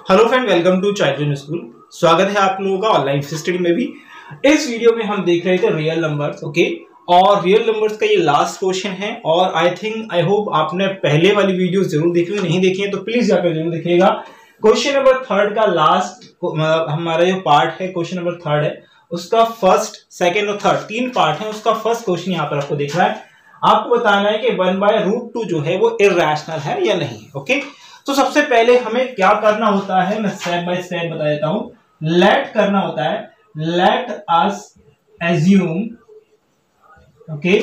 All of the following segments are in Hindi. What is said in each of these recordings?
Hello friend, welcome to child school. स्वागत है आप लोगों का ऑनलाइन स्टडी में भी। इस वीडियो में हम देख रहे थे रियल नंबर्स, ओके। और रियल नंबर्स का ये लास्ट क्वेश्चन है और आई होप आपने पहले वाली वीडियो जरूर देखी है, नहीं देखी है तो प्लीज जाकर जरूर देखिएगा। क्वेश्चन नंबर 3 का लास्ट हमारा जो पार्ट है, क्वेश्चन नंबर 3 है, उसका फर्स्ट, सेकेंड और थर्ड 3 पार्ट है। उसका फर्स्ट क्वेश्चन यहाँ पर आपको दिख रहा है। आपको बताना है कि 1/√2 जो है वो इर्रेशनल है या नहीं, ओके। तो सबसे पहले हमें क्या करना होता है, मैं स्टेप बाय स्टेप बता देता हूं। लेट करना होता है, let us assume, okay,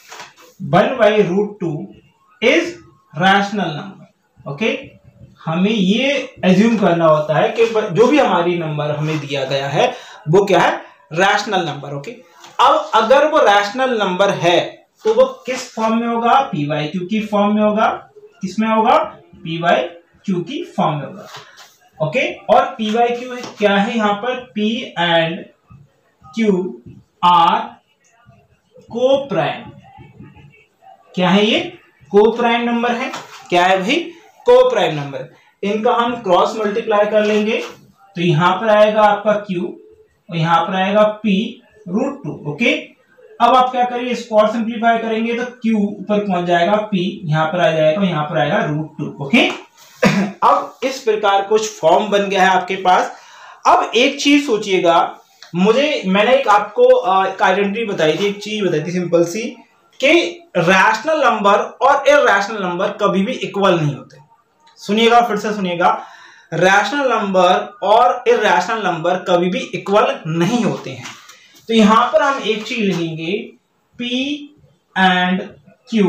1/√2 is rational number, okay. हमें ये एज्यूम करना होता है कि जो भी हमारी नंबर हमें दिया गया है वो क्या है, रैशनल नंबर, ओके। अब अगर वो रैशनल नंबर है तो वो किस फॉर्म में होगा, p/q की फॉर्म में होगा। किसमें होगा, p/q की फॉर्म में होगा, ओके। और p/q क्या है, यहां पर p एंड q आर को प्राइम। क्या है ये, को प्राइम नंबर है। क्या है भाई, को प्राइम नंबर। इनका हम क्रॉस मल्टीप्लाई कर लेंगे तो यहां पर आएगा आपका q और यहां पर आएगा p/√2, ओके। अब आप क्या करिए, इसको और सिंप्लीफाई करेंगे तो q ऊपर पहुंच जाएगा, p यहां पर आ जाएगा, यहां पर आएगा √2, ओके। अब इस प्रकार कुछ फॉर्म बन गया है आपके पास। अब एक चीज सोचिएगा, मैंने एक आपको एक आइडेंटिटी बताई थी, एक चीज बताई थी सिंपल सी, कि रैशनल नंबर और इर्रेशनल नंबर कभी भी इक्वल नहीं होते। सुनिएगा, फिर से सुनिएगा, रैशनल नंबर और इर्रेशनल नंबर कभी भी इक्वल नहीं होते हैं। तो यहां पर हम एक चीज लिखेंगे, p and q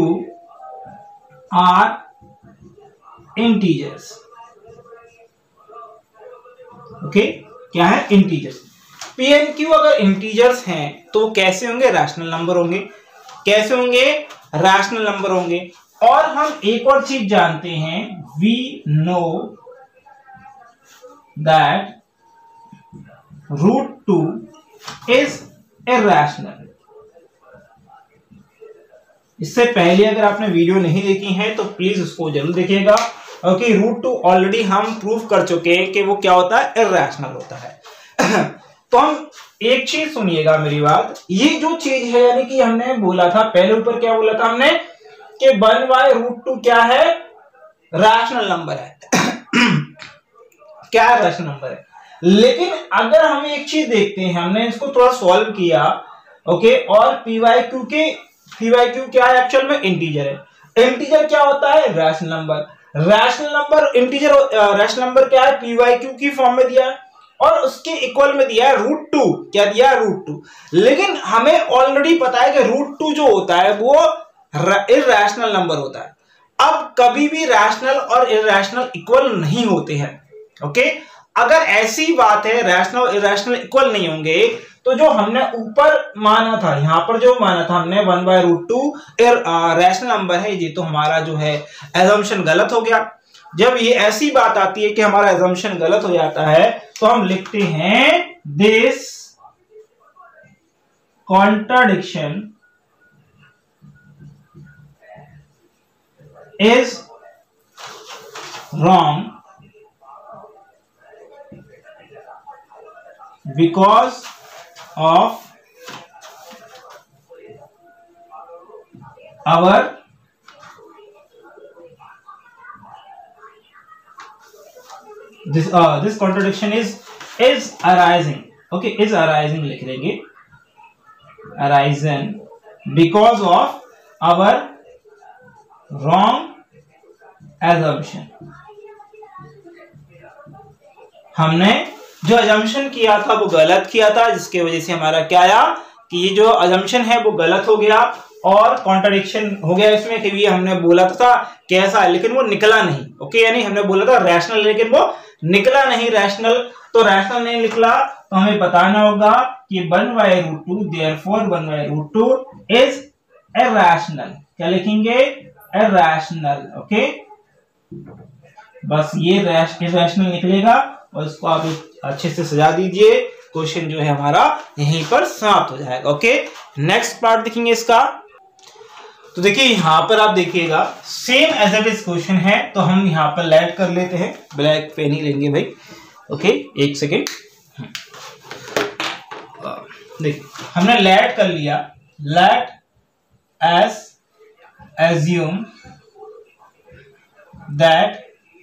are integers, okay. क्या है, इंटीजर्स। p एंड q अगर इंटीजर्स हैं तो कैसे होंगे, रैशनल नंबर होंगे। कैसे होंगे, रैशनल नंबर होंगे। और हम एक और चीज जानते हैं, we know that √2 is irrational. इससे पहले अगर आपने वीडियो नहीं देखी है तो प्लीज उसको जरूर देखिएगा, ओके। √2 ऑलरेडी हम प्रूव कर चुके हैं कि वो क्या होता है, इर्रेशनल होता है। तो हम एक चीज सुनिएगा मेरी बात, ये जो चीज है, यानी कि हमने बोला था पहले, ऊपर क्या बोला था हमने कि 1/√2 क्या है, रैशनल नंबर है। क्या है, रैशनल नंबर है। लेकिन अगर हम एक चीज देखते हैं, हमने इसको थोड़ा सॉल्व किया, ओके। और p/q क्या है, एक्चुअल में इंटीजर है। इंटीजर क्या होता है, rational number. Rational number, integer rational number क्या है, p/q की फॉर्म में दिया है और उसके इक्वल में दिया है √2। क्या दिया है, √2। लेकिन हमें ऑलरेडी पता है कि √2 जो होता है वो इर्रेशनल नंबर होता है। अब कभी भी रैशनल और इर्रेशनल इक्वल नहीं होते हैं, ओके। अगर ऐसी बात है, रैशनल और इर्रेशनल इक्वल नहीं होंगे, तो जो हमने ऊपर माना था, यहां पर जो माना था हमने 1/√2 रैशनल नंबर है, ये तो हमारा जो है एजम्पशन गलत हो गया। जब ये ऐसी बात आती है कि हमारा एजम्पशन गलत हो जाता है तो हम लिखते हैं, this contradiction is wrong because of our this contradiction is arising, okay, is arising लिख देंगे, arising because of our wrong assumption। हमने जो अजम्पशन किया था वो गलत किया था, जिसके वजह से हमारा क्या आया कि ये जो अजम्पशन है वो गलत हो गया और कॉन्ट्राडिक्शन हो गया इसमें, कि ये हमने बोला था कैसा, लेकिन वो निकला नहीं, ओके। यानी हमने बोला था रैशनल, लेकिन वो निकला नहीं रैशनल। तो रैशनल नहीं निकला तो हमें बताना होगा कि 1/√2, देयरफॉर 1/√2 इज इर्रेशनल। क्या लिखेंगे, इर्रेशनल, ओके। बस ये इर्रेशनल निकलेगा और इसको आप अच्छे से सजा दीजिए, क्वेश्चन जो है हमारा यहीं पर समाप्त हो जाएगा, ओके। नेक्स्ट पार्ट देखेंगे इसका। तो देखिए यहां पर आप देखिएगा same as it is question है, तो हम यहां पर लेट कर लेते हैं, ब्लैक पेन ही लेंगे भाई। ओके, एक सेकेंड। देखिए हमने लेट कर लिया, let assume that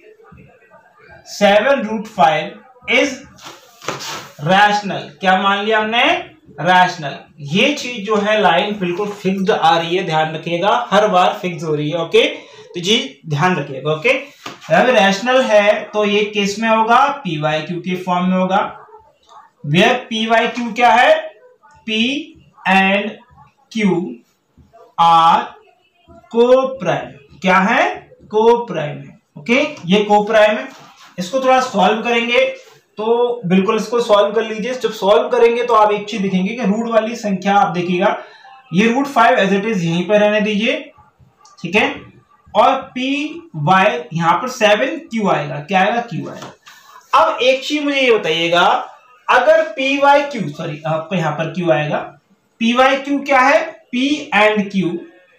7√5 is rational. क्या मान लिया हमने? रैशनल। ये चीज जो है लाइन बिल्कुल फिक्स्ड आ रही है, ध्यान रखिएगा, हर बार फिक्स हो रही है। ओके, तो जी ध्यान रखिएगा। ओके, अब रैशनल है तो ये किस में होगा? PYQ के फॉर्म में होगा। वेयर PYQ क्या है? P एंड Q आर को प्राइम। क्या है? को प्राइम है। ओके, ये को प्राइम है। इसको थोड़ा सॉल्व करेंगे तो बिल्कुल इसको सॉल्व कर लीजिए। जब सॉल्व करेंगे तो आप एक चीज दिखेंगे कि रूट वाली संख्या आप देखिएगा, ये √5 एज इट इज यहीं पर रहने दीजिए, ठीक है। और PY यहां पर 7Q आएगा। क्या आएगा? Q आएगा। अब एक चीज मुझे ये बताइएगा, अगर PYQ, सॉरी आपको यहां पर Q आएगा, PYQ क्या है? P and Q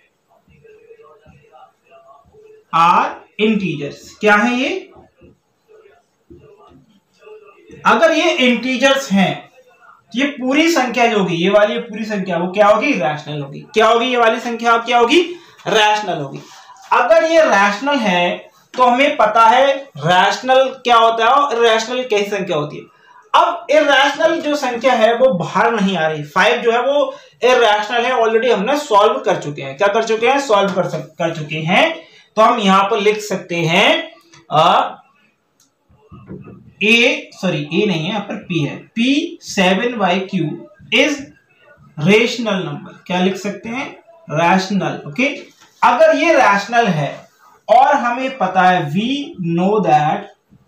are integers. क्या है ये? अगर ये इंटीजर्स हैं तो ये पूरी संख्या जो होगी, ये वाली पूरी संख्या, वो क्या होगी? रैशनल होगी। क्या होगी? ये वाली संख्या क्या होगी? रैशनल होगी। अगर ये रैशनल है तो हमें पता है रैशनल क्या होता है और इरैशनल कैसी संख्या होती है। अब इरैशनल जो संख्या है वो बाहर नहीं आ रही, 5 जो है वो इरैशनल है, ऑलरेडी हमने सॉल्व कर चुके हैं। क्या कर चुके हैं? सॉल्व कर चुके हैं। तो हम यहां पर लिख सकते हैं ए नहीं है, यहाँ पर P है, P7YQ इज रेशनल नंबर। क्या लिख सकते हैं? रैशनल। ओके, अगर ये रैशनल है और हमें पता है we know that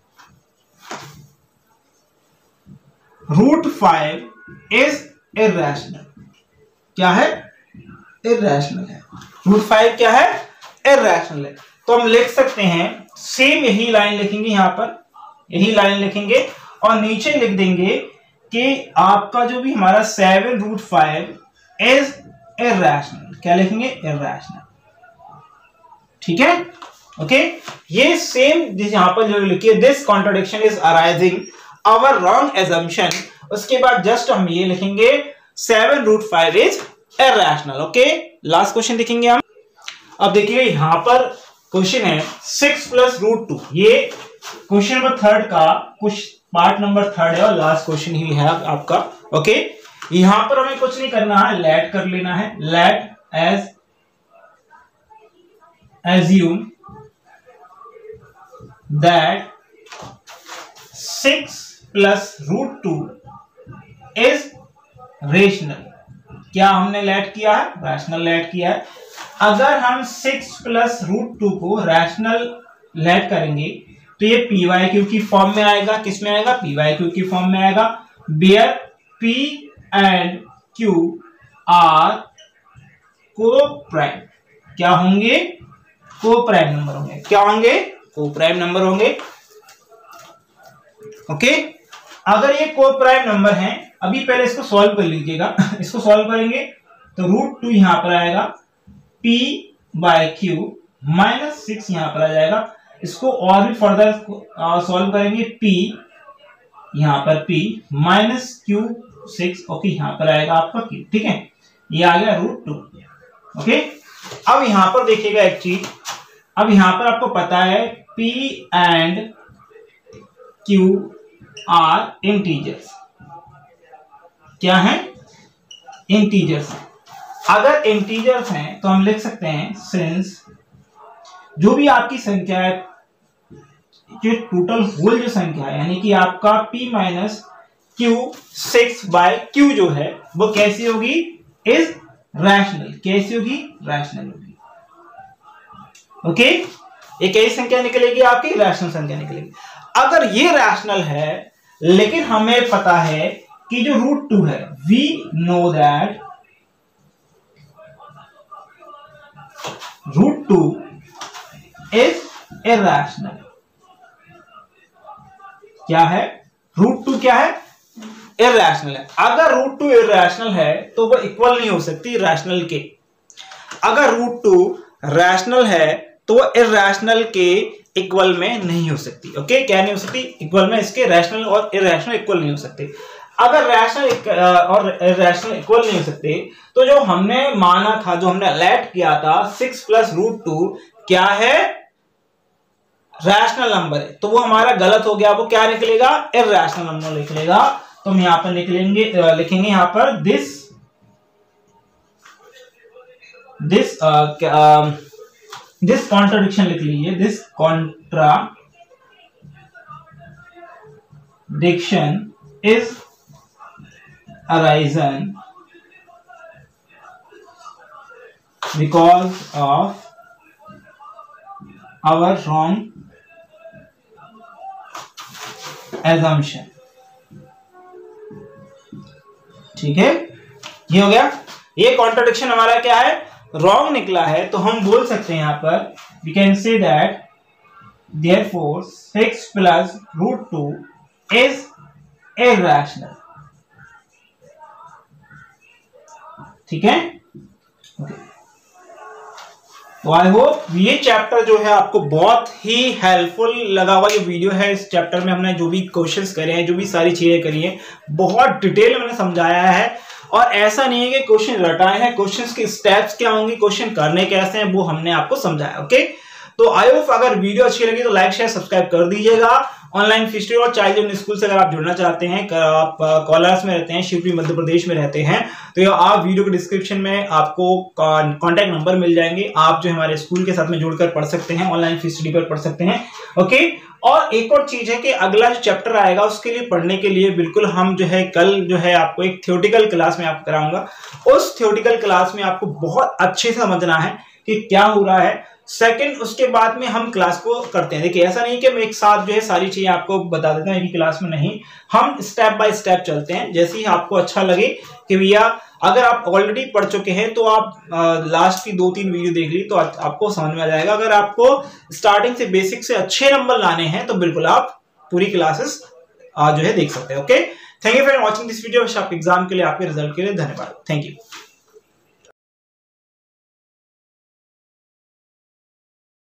√5 is irrational. क्या है? इरैशनल है। √5 क्या है? इरैशनल है। तो हम लिख सकते हैं, सेम यही लाइन लिखेंगे, यहां पर यही लाइन लिखेंगे और नीचे लिख देंगे कि आपका जो भी हमारा 7√5 इज इरैशनल। क्या लिखेंगे? इरैशनल। ठीक है। ओके, ये सेम यहां पर जो लिखिए, this contradiction is arising our wrong assumption, उसके बाद जस्ट हम ये लिखेंगे 7√5 is irrational. Okay, last question देखेंगे हम। अब देखिए यहां पर क्वेश्चन है 6 + √2। ये क्वेश्चन नंबर 3 का कुछ पार्ट नंबर 3 है और लास्ट क्वेश्चन ही है आपका। ओके, यहां पर हमें कुछ नहीं करना है, लेट कर लेना है। Let assume that 6 + √2 is rational। क्या हमने लेट किया है? रैशनल लेट किया है। अगर हम 6 + √2 को रैशनल लेट करेंगे तो ये PYQ की फॉर्म में आएगा। किस में आएगा? PYQ की फॉर्म में आएगा। Where P and Q are को प्राइम। क्या होंगे? को प्राइम नंबर होंगे। क्या होंगे? को प्राइम नंबर होंगे। ओके, अगर ये को प्राइम नंबर हैं, अभी पहले इसको सॉल्व कर लीजिएगा। इसको सॉल्व करेंगे तो √2 यहां पर आएगा, P/Q -6 यहां पर आ जाएगा। इसको और भी फर्दर सॉल्व करेंगे, P यहां पर P -Q6। ओके, यहां पर आएगा आपका Q। ठीक है, ये आ गया √2। ओके, अब यहां पर देखिएगा एक चीज, अब यहां पर आपको पता है P and Q are integers. क्या है? इंटीजर्स। अगर इंटीजर्स हैं तो हम लिख सकते हैं सिंस जो भी आपकी संख्या है, जो टोटल होल जो संख्या है, यानी कि आपका P - Q6/Q जो है वो कैसी होगी? Is rational. कैसी होगी? रैशनल होगी। ओके, ये कैसी संख्या निकलेगी? आपकी रैशनल संख्या निकलेगी। अगर ये रैशनल है लेकिन हमें पता है कि जो √2 है, we know that √2 is irrational. क्या है? √2 क्या है? इरैशनल है। अगर √2 इरैशनल है तो वो इक्वल नहीं हो सकती रैशनल के। अगर √2 रैशनल है तो वो इरैशनल के इक्वल में नहीं हो सकती। ओके, क्या नहीं हो सकती? इक्वल में इसके रैशनल और इरैशनल इक्वल नहीं हो सकते। अगर रैशनल और इरैशनल इक्वल नहीं हो सकते तो जो हमने माना था, जो हमने अलर्ट किया था 6 + √2 क्या है? रैशनल नंबर है, तो वो हमारा गलत हो गया। वो क्या निकलेगा? इरैशनल नंबर निकलेगा। तो हम यहां पर लिखेंगे यहां पर दिस कॉन्ट्राडिक्शन लिख लीजिए। This contradiction is arisen because of our wrong assumption। ठीक है, ये हो गया। ये कॉन्ट्राडिक्शन हमारा क्या है? रॉन्ग निकला है। तो हम बोल सकते हैं यहां पर we can say that therefore 6 + √2 is irrational। ठीक है, तो आई होप ये चैप्टर जो है आपको बहुत ही हेल्पफुल लगा होगा। ये वीडियो है, इस चैप्टर में हमने जो भी क्वेश्चंस करे हैं, जो भी सारी चीजें करी हैं, बहुत डिटेल में मैंने समझाया है। और ऐसा नहीं है कि क्वेश्चन रटाए हैं, क्वेश्चंस के स्टेप्स क्या होंगे, क्वेश्चन करने कैसे हैं, वो हमने आपको समझाया। ओके, तो आई होप अगर वीडियो अच्छी लगी तो लाइक शेयर सब्सक्राइब कर दीजिएगा। ऑनलाइन फीस और चाइल्ड लाइन स्कूल से अगर आप जुड़ना चाहते हैं, आप कोलार्स में रहते हैं, शिवपुरी मध्य प्रदेश में रहते हैं, तो आप वीडियो के डिस्क्रिप्शन में आपको कॉन्टैक्ट नंबर मिल जाएंगे। आप जो हमारे स्कूल के साथ में जुड़कर पढ़ सकते हैं, ऑनलाइन फीस स्टडी पर पढ़ सकते हैं। ओके, और एक और चीज है कि अगला जो चैप्टर आएगा उसके लिए पढ़ने के लिए बिल्कुल हम जो है कल जो है आपको एक थ्योरेटिकल क्लास में आपको कराऊंगा। उस थ्योरेटिकल क्लास में आपको बहुत अच्छे से समझना है कि क्या हो रहा है। सेकंड, उसके बाद में हम क्लास को करते हैं। देखिए, ऐसा नहीं कि मैं एक साथ जो है सारी चीजें आपको बता देता हूं एक ही क्लास में, नहीं, हम स्टेप बाय स्टेप चलते हैं। जैसे ही आपको अच्छा लगे कि भैया अगर आप ऑलरेडी पढ़ चुके हैं तो आप लास्ट की 2-3 वीडियो देख ली तो आपको समझ में आ जाएगा। अगर आपको स्टार्टिंग से बेसिक से अच्छे नंबर लाने हैं तो बिल्कुल आप पूरी क्लासेस जो है देख सकते हैं। Okay, thank you for watching this video. आपके एग्जाम के लिए, आपके रिजल्ट के लिए धन्यवाद। Thank you.